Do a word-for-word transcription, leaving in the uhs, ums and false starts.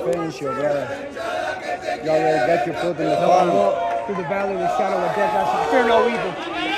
finish you, brother. You already got your foot in the No, I farm. walk through the valley of the shadow of death. I fear no evil.